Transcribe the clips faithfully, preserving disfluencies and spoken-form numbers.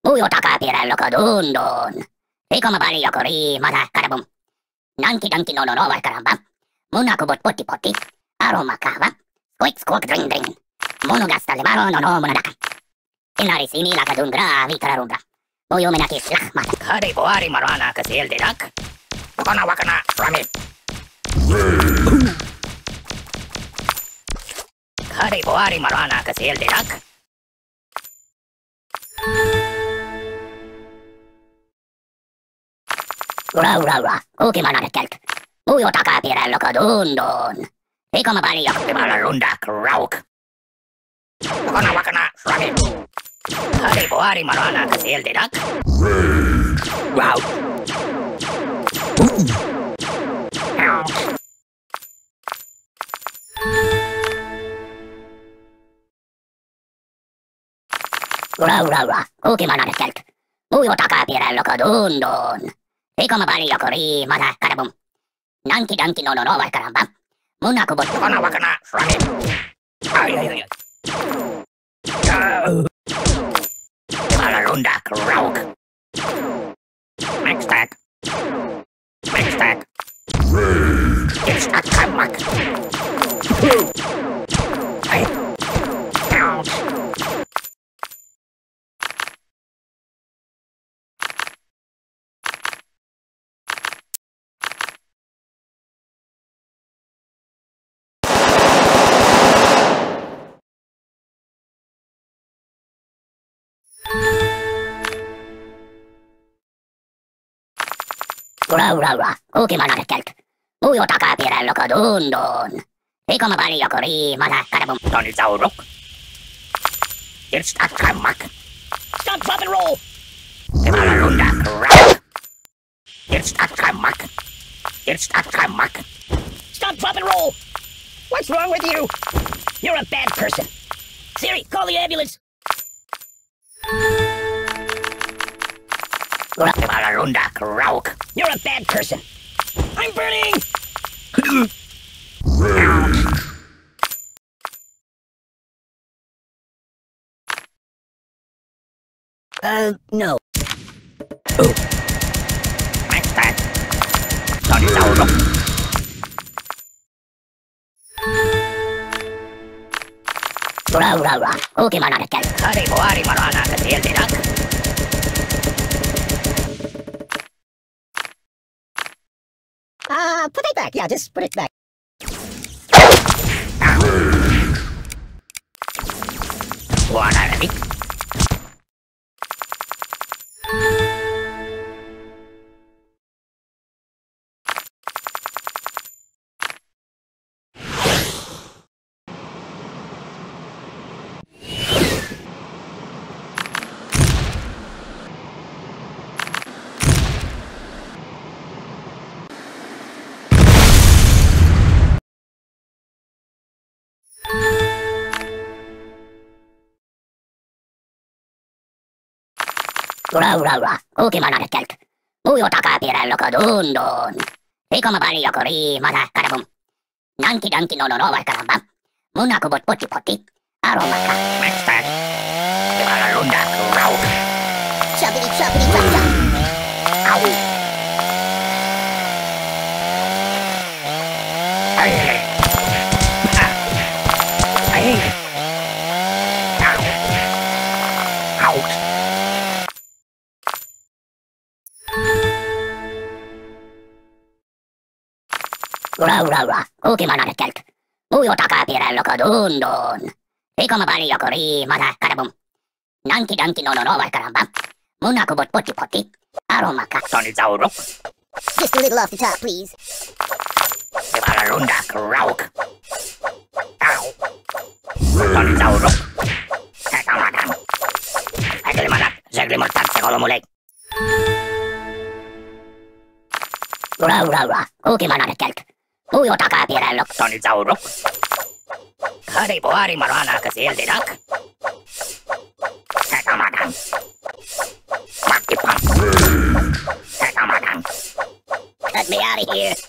Mujo takapirello kadundun. Ikoma bali yokori mata karabum. Nanki danki no no no war karamba. Munakubot poti poti. Aroma kava. Squeak squawk dring dring. Monogasta levaro no no monadaka. Inari sini la kadungra vitrarumbra. Mujo menaki slach mata. Kari boari marana kasil dirak. Wakana wakana rami. Kari boari marana kasil dirak. Ura ura ura. Uki manare kelt. Mujo takapirello kadundun. Ikoma bali yokori Dimala runda krauk. Wakana wakana rami. Kari boari marana kasil dirak. Wow. Ura ura ura. Uki manare kelt. Mujo takapirello kadundun. Ikoma bali yokori mata karabum. Nanki danki no no no war karamba. Munakubot Wakana wakana rami. Ay ay ay. Dimala runda krauk. Max tag. Max tag. It's a kamak. Ay. Ouch. Ura ura ura. Uki manare kelt. Mujo takapirello kadundun. Ikoma bali yokori mata karabum. Tony Zauruk. It's a kamak. Stop, drop, and roll! Dimala runda krauk. It's a kamak. It's a kamak. Stop, drop, and roll! What's wrong with you? You're a bad person. Siri, call the ambulance. Dimala runda krauk. You're a bad person. I'm burning! Uh, no. Max tag. Tony Zauruk. Ura ura ura. Uki manare kelt. Kari boari marana kasil dirak. Uh, put it back. Yeah, just put it back. Buona Rami. Ura ura ura. Uki manare kelt. Mujo takapirello kadundun. Ikoma bali yokori mata karabum. Nanki danki no no no war karamba. Munakubot poti poti. Aroma ka. Max tag. Dimala runda krauk. Choppity, choppity, chop, chop. Ow. Ay ay. Ay. Ow. Ouch. Ura ura ura. Uki manare kelt. Mujo takapirello kadundun. Ikoma bali yokori mata karabum. Nanki danki no no no war karamba. Munakubot poti poti. Aroma ka. Tony Zauruk. Just a little off the top, please. Dimala runda krauk. Ow. Tony Zauruk. Kakamakan. Agilimanat. Zeglimutat sekolomulek. Ura ura ura. Uki manare kelt. Mujo takapirello. Tony Zauruk. Kari boari marana kasil dirak. Kakamakan. Makipan. Kakamakan. Let me out of here.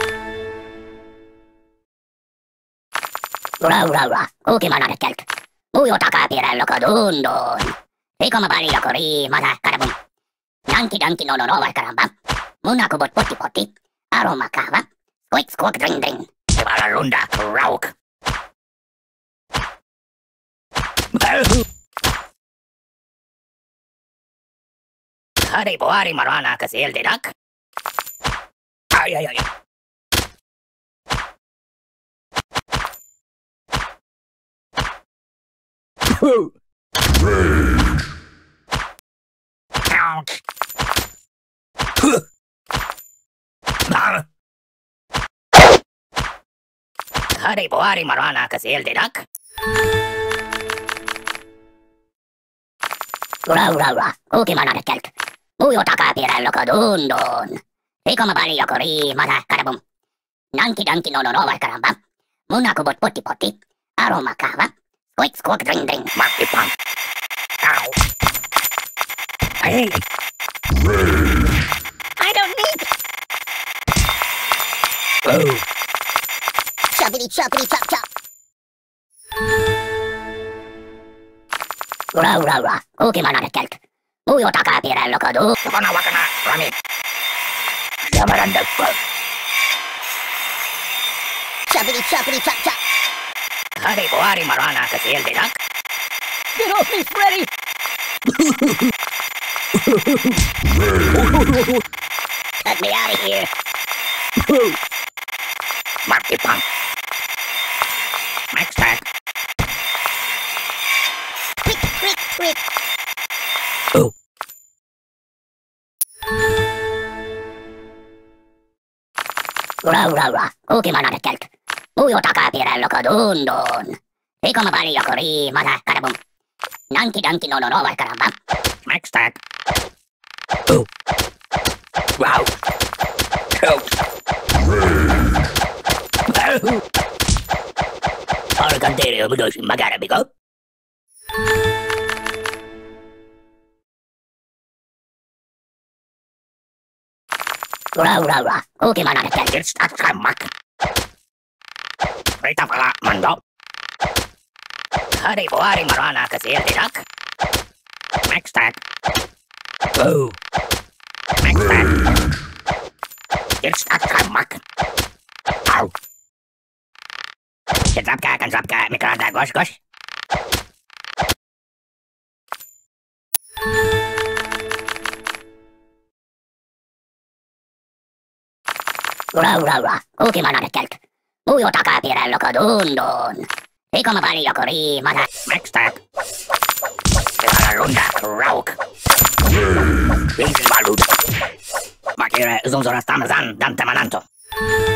Ura ura ura. Uki manare kelt. Muyo taka pirello kadun don. Eko mabali yakori mata karabum. Nanki danki no no no caramba. Muna kubot poti poti. Aroma kava. Squeak squawk dring dring. Ibaralunda Rauk. Hari boari marana kasil dedak. Ay, ay, ay. Hari boari marana kasil dedak. Ura ura ura. Kuki manare kelt. Muyo taka pirello kadun don. Eko mabali yakori mata karabum. Nanki danki no no no caramba. Muna kubot poti poti. Aroma kava. Squeak squawk dring dring. Mati pang. Ow. Hey. I don't need. Oh. Choppity choppity chop chop. Ura ura ura. Kuki manare kelt. Muyo taka pirello kadun. Wakana wakana. Rami. Yamaranda. Choppity choppity chop chop. Hari boari marana kasil dedak. Get off me, Freddy! Cut me out of here. Mati pang. Next time. Quick, quick, quick. Oh. Ura ura ura. Kuki manare kelt. Muyo taka pirello kadun don. Eko mabali yakori mata karabum. Nanki danki no no no caramba. Next time. Oh. Wow. Oh. Arcanterio budoshi magara bigo. Ura ura ura. Kuki manare kelt. It's a kamak. Rita pala mando. Hari boari marana kasil dedak. Next time. Oh. Next time. It's a kamak. Ow. Zapka kan zapka mikrada gosh gosh. Ura ura ura. Kuki manare kelt. Muyo taka pirello kadun don. Eko mabali yakori mata. Next time. Ibaralunda Rauk. Easy baluda. Makire zonzora stamazan dan tamananto.